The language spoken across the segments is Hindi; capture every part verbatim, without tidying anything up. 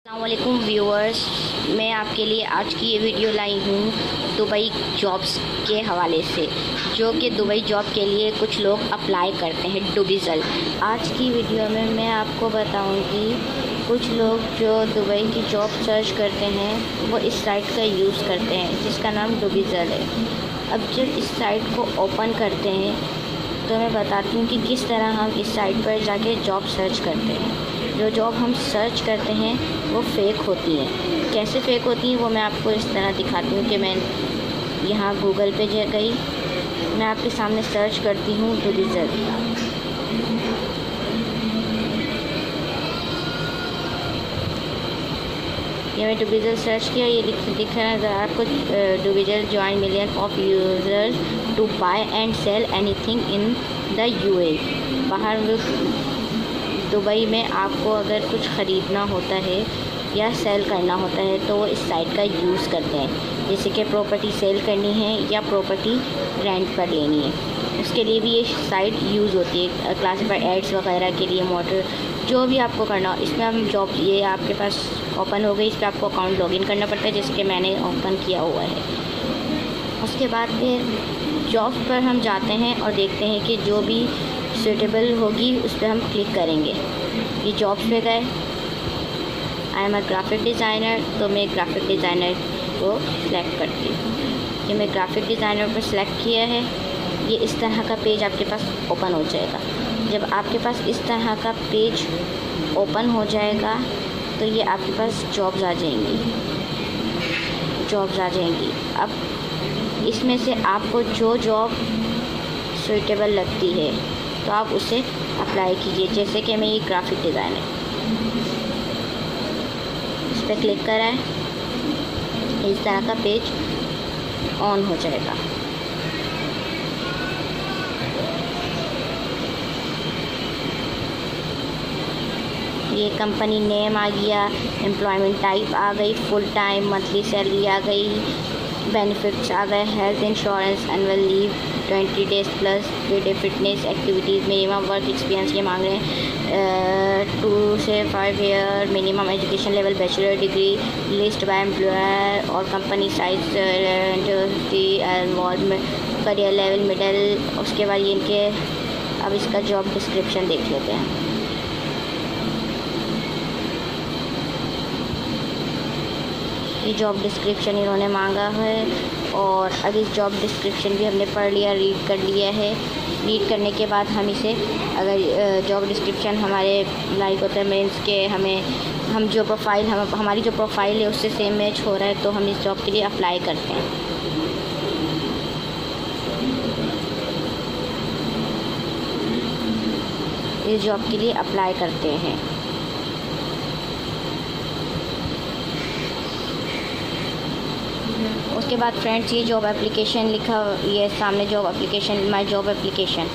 अस्सलामुअलैकुम व्यूअर्स, मैं आपके लिए आज की ये वीडियो लाई हूँ दुबई जॉब्स के हवाले से, जो कि दुबई जॉब के लिए कुछ लोग अप्लाई करते हैं डुबिज़ल। आज की वीडियो में मैं आपको बताऊँगी कुछ लोग जो दुबई की जॉब सर्च करते हैं वो इस साइट का यूज़ करते हैं जिसका नाम डुबिज़ल है। अब जब इस साइट को ओपन करते हैं तो मैं बताती हूँ कि किस तरह हम इस साइट पर जाके जॉब सर्च करते हैं। जो जॉब हम सर्च करते हैं वो फ़ेक होती हैं। कैसे फ़ेक होती हैं वो मैं आपको इस तरह दिखाती हूँ कि मैं यहाँ गूगल पे जा गई, मैं आपके सामने सर्च करती हूँ डुबिज़ल। ये मैं डुबिज़ल सर्च किया, ये लिख दिख रहा है ज़रा आपको, Dubizzle join million of users to buy and sell anything in the UAE. बाहर दुबई में आपको अगर कुछ ख़रीदना होता है या सेल करना होता है तो वो इस साइट का यूज़ करते हैं, जैसे कि प्रॉपर्टी सेल करनी है या प्रॉपर्टी रेंट पर लेनी है, उसके लिए भी ये साइट यूज़ होती है। क्लासिफाइड एड्स वगैरह के लिए, मोटर, जो भी आपको करना हो इसमें हम जॉब, ये आपके पास ओपन हो गई, इस पर आपको अकाउंट लॉगिन करना पड़ता है जिसके मैंने ओपन किया हुआ है। उसके बाद फिर जॉब पर हम जाते हैं और देखते हैं कि जो भी सूटेबल होगी उस पर हम क्लिक करेंगे। ये जॉब्स पे गए, I am a graphic designer, तो मैं ग्राफिक डिज़ाइनर को सिलेक्ट करती हूँ। ये मैं ग्राफिक डिज़ाइनर पर सिलेक्ट किया है, ये इस तरह का पेज आपके पास ओपन हो जाएगा। जब आपके पास इस तरह का पेज ओपन हो जाएगा तो ये आपके पास जॉब्स आ जाएंगी जॉब्स आ जाएंगी अब इसमें से आपको जो जॉब सूटेबल लगती है तो आप उसे अप्लाई कीजिए। जैसे कि मैं ये ग्राफिक डिज़ाइनर, इस पर क्लिक करा है, इस तरह का पेज ऑन हो जाएगा। ये कंपनी नेम आ गया, एम्प्लॉयमेंट टाइप आ गई, फुल टाइम, मंथली सैलरी आ गई, बेनिफिट्स आ गए, health insurance, annual leave, twenty days plus, day day fitness activities, minimum work experience ये मांग रहे हैं, टू से five year, minimum education level bachelor degree, list by employer और company size, career level middle. उसके बाद ये इनके, अब इसका जॉब डिस्क्रिप्शन देख लेते हैं। ये जॉब डिस्क्रिप्शन इन्होंने मांगा है और अब इस जॉब डिस्क्रिप्शन भी हमने पढ़ लिया, रीड कर लिया है। रीड करने के बाद हम इसे, अगर जॉब डिस्क्रिप्शन हमारे लाइक होता है, मीन्स के हमें, हम जो प्रोफाइल, हम हमारी जो प्रोफाइल है उससे सेम मैच हो रहा है तो हम इस जॉब के लिए अप्लाई करते हैं। इस जॉब के लिए अप्लाई करते हैं। उसके बाद फ्रेंड्स ये जॉब एप्लीकेशन लिखा, ये सामने job application, my job application,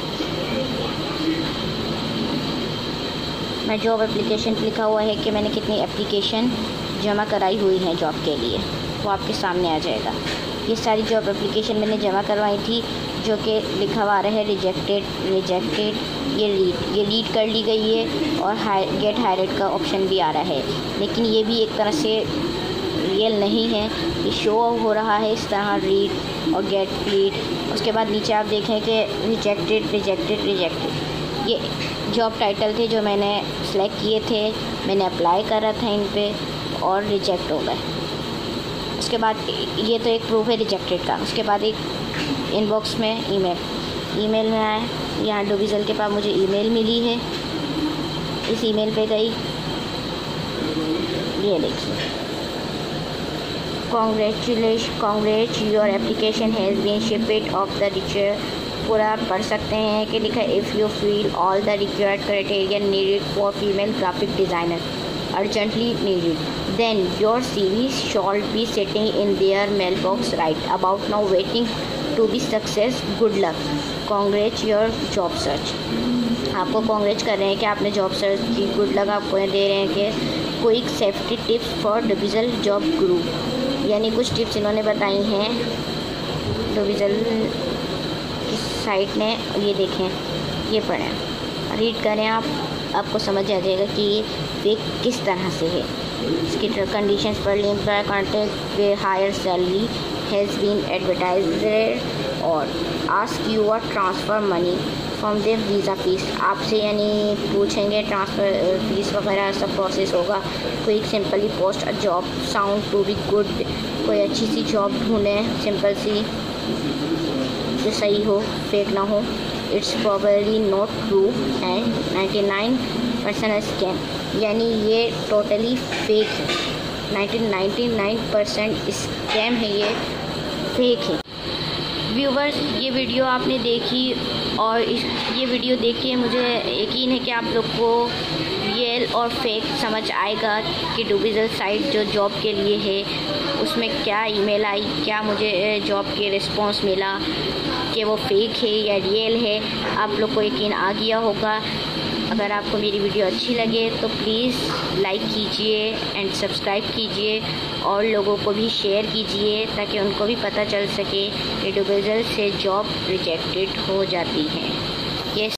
my job application लिखा हुआ है कि मैंने कितनी एप्लीकेशन जमा कराई हुई हैं जॉब के लिए, वो आपके सामने आ जाएगा। ये सारी जॉब एप्लीकेशन मैंने जमा करवाई थी, जो कि लिखा हुआ आ रहा है रिजेक्टेड रिजेक्टेड, ये रीड ये रीड कर ली गई है और हाई गेट हायरेड का ऑप्शन भी आ रहा है, लेकिन ये भी एक तरह से रियल नहीं है, ये शो हो रहा है इस तरह, रीड और गेट रीड। उसके बाद नीचे आप देखें कि रिजेक्टेड रिजेक्टेड रिजेक्टेड, ये जॉब टाइटल थे जो मैंने सेलेक्ट किए थे, मैंने अप्लाई करा था इन पे और रिजेक्ट हो गए। उसके बाद ये तो एक प्रूफ है रिजेक्टेड का। उसके बाद एक इनबॉक्स में ईमेल ईमेल में आया, यहाँ डुबिज़ल के पास मुझे ईमेल मिली है, इस ईमेल पे गई, ये देखिए, congratulation congrats your application has been shipped of the required, पूरा आप पढ़ सकते हैं कि लिखा है, if you feel all the required criteria needed for female graphic designer urgently needed, then your CV shall be sitting in their mail box right about now waiting to be success, good luck, congrats your job search. आपको कॉन्ग्रेच कर रहे हैं कि आपने जॉब सर्च की, गुड लक आपको दे रहे हैं कि quick safety tips for Dubizzle job group, यानी कुछ टिप्स इन्होंने बताई हैं डुबिज़ल की साइट ने। ये देखें, ये पढ़ें, रीड करें आप, आपको समझ आ जाएगा कि ये फेक किस तरह से है। इसकी कंडीशंस पढ़ लें। Employ contact way higher salary has been advertised और ask you a transfer money from their visa fees. आपसे यानी पूछेंगे ट्रांसफ़र फीस वगैरह सब प्रोसेस होगा। Quick simply post a job sound to be good. कोई अच्छी सी जॉब ढूंढें, सिंपल सी, जो सही हो, फेक ना हो। It's probably not true and ninety nine percent scam, यानी ये टोटली फेक है। नाइन्टी नाइन परसेंट स्कैम है, ये फेक है। व्यूवर्स, ये वीडियो आपने देखी और इस ये वीडियो देख के मुझे यकीन है कि आप लोग को रियल और फेक समझ आएगा कि डूबिजल साइट जो जॉब के लिए है उसमें क्या ईमेल आई, क्या मुझे जॉब के रिस्पॉन्स मिला, कि वो फेक है या रियल है। आप लोग को यकीन आ गया होगा। अगर आपको मेरी वीडियो अच्छी लगे तो प्लीज़ लाइक कीजिए एंड सब्सक्राइब कीजिए और लोगों को भी शेयर कीजिए ताकि उनको भी पता चल सके कि डूबिजल से जॉब रिजेक्टेड हो जाती है। ये